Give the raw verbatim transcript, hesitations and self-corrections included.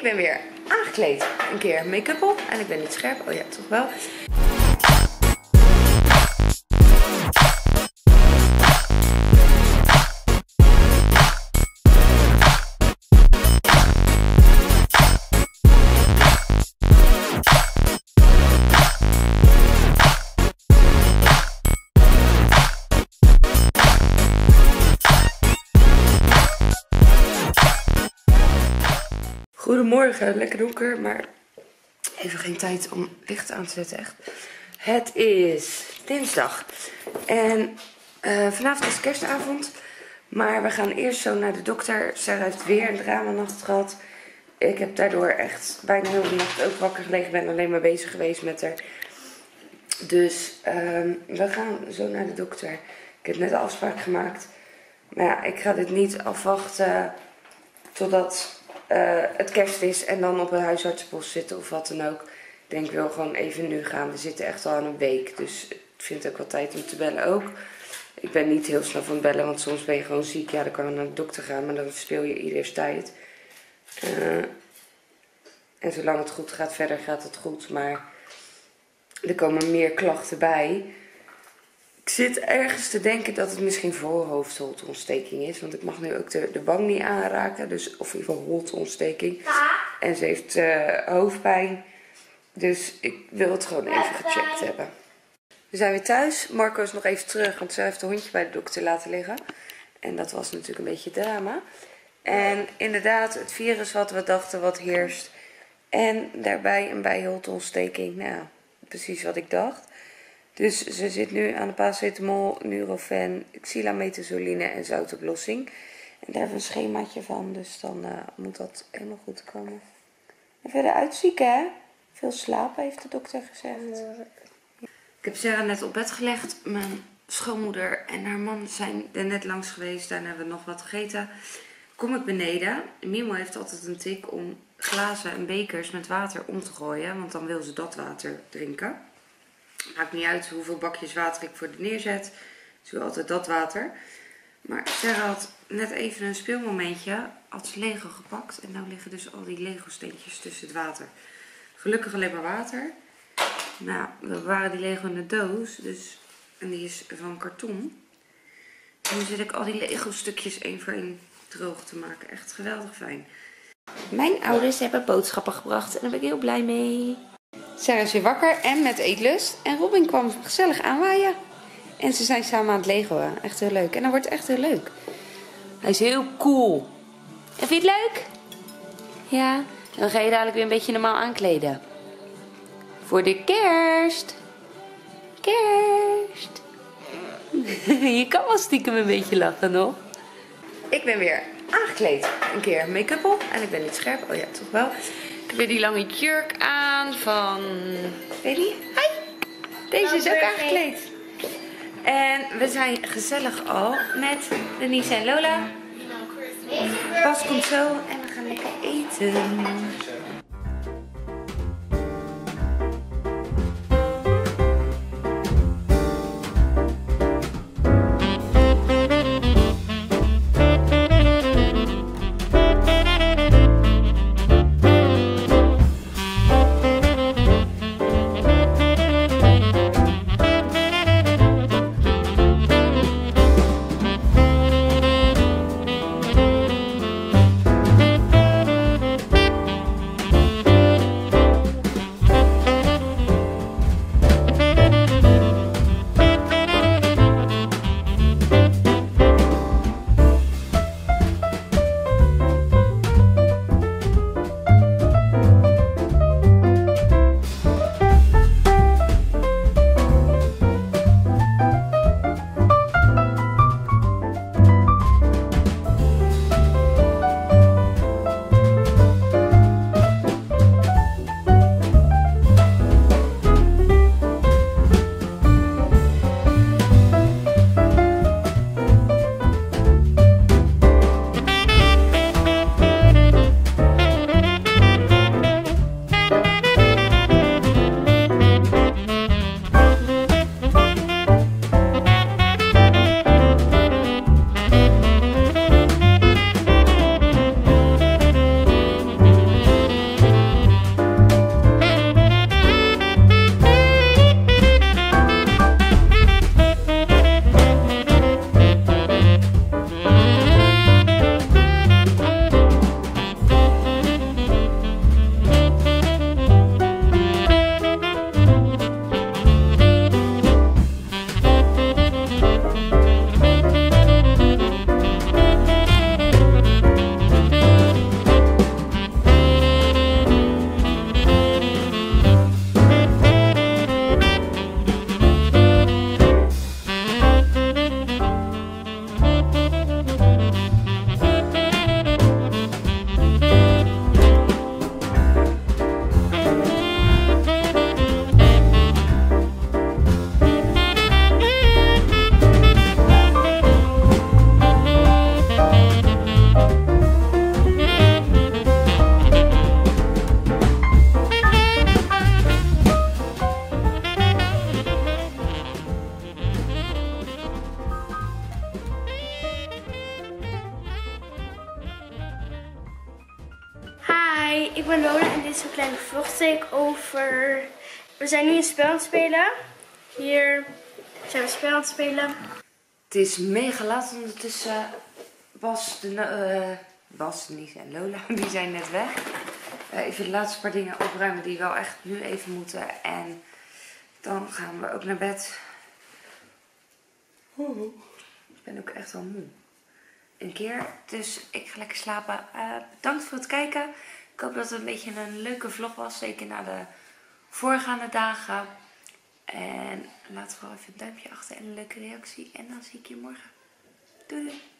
ben weer aangekleed. Een keer make-up op en ik ben niet scherp. Oh ja, toch wel. Goedemorgen, lekker donker, maar even geen tijd om licht aan te zetten, echt. Het is dinsdag en uh, vanavond is kerstavond, maar we gaan eerst zo naar de dokter. Sarah heeft weer een dramanacht gehad. Ik heb daardoor echt bijna heel de nacht ook wakker gelegen, ben alleen maar bezig geweest met haar. Dus uh, we gaan zo naar de dokter. Ik heb net een afspraak gemaakt, maar ja, ik ga dit niet afwachten totdat Uh, het kerst is en dan op een huisartsenpost zitten of wat dan ook. Ik denk, ik wil gewoon even nu gaan. We zitten echt al aan een week, dus ik vind het ook wel tijd om te bellen ook. Ik ben niet heel snel van het bellen, want soms ben je gewoon ziek. Ja, dan kan je naar de dokter gaan, maar dan verspil je ieders tijd. Uh, en zolang het goed gaat, verder gaat het goed. Maar er komen meer klachten bij. Ik zit ergens te denken dat het misschien voorhoofdholteontsteking is. Want ik mag nu ook de, de wang niet aanraken. Dus, of in ieder geval holteontsteking. En ze heeft uh, hoofdpijn. Dus ik wil het gewoon even gecheckt hebben. We zijn weer thuis. Marco is nog even terug. Want ze heeft het hondje bij de dokter laten liggen. En dat was natuurlijk een beetje drama. En inderdaad, het virus wat we dachten wat heerst. En daarbij een bijholteontsteking. Nou, precies wat ik dacht. Dus ze zit nu aan de paracetamol, Nurofen, xylamethazoline en zoutoplossing. En daar hebben we een schemaatje van, dus dan uh, moet dat helemaal goed komen. En verder uitzieken, hè? Veel slapen, heeft de dokter gezegd. Ik heb Sarah net op bed gelegd. Mijn schoonmoeder en haar man zijn er net langs geweest. Daarna hebben we nog wat gegeten. Kom ik beneden. Mimo heeft altijd een tik om glazen en bekers met water om te gooien. Want dan wil ze dat water drinken. Maakt niet uit hoeveel bakjes water ik voor de neerzet. Ze wil altijd dat water. Maar Sarah had net even een speelmomentje. Had ze Lego gepakt. En nou liggen dus al die Lego steentjes tussen het water. Gelukkig alleen maar water. Nou, we bewaren die Lego in de doos. Dus, en die is van karton. En nu zit ik al die Lego stukjes één voor één droog te maken. Echt geweldig fijn. Mijn ouders hebben boodschappen gebracht. En daar ben ik heel blij mee. Sarah is weer wakker en met eetlust. En Robin kwam gezellig aanwaaien. En ze zijn samen aan het legoen. Echt heel leuk. En dan wordt het echt heel leuk. Hij is heel cool. En vind je het leuk? Ja. Dan ga je dadelijk weer een beetje normaal aankleden. Voor de kerst. Kerst. Je kan wel stiekem een beetje lachen nog. Ik ben weer aangekleed. Een keer make-up op. En ik ben niet scherp. Oh ja, toch wel. Ik heb weer die lange jurk aan van Feli. Hi! Deze is ook aangekleed. En we zijn gezellig al met Denise en Lola. Bas komt zo en we gaan lekker eten. Hi, ik ben Lola en dit is een kleine vlogtake over... We zijn nu een spel aan het spelen. Hier zijn we een spel aan het spelen. Het is mega laat ondertussen. Bas, de, uh, Bas, Denise en Lola, die zijn net weg. Uh, even de laatste paar dingen opruimen die wel echt nu even moeten. En dan gaan we ook naar bed. Oeh, ik ben ook echt wel moe. Een keer, dus ik ga lekker slapen. Uh, bedankt voor het kijken. Ik hoop dat het een beetje een leuke vlog was, zeker na de voorgaande dagen. En laat vooral even een duimpje achter en een leuke reactie. En dan zie ik je morgen. Doei doei!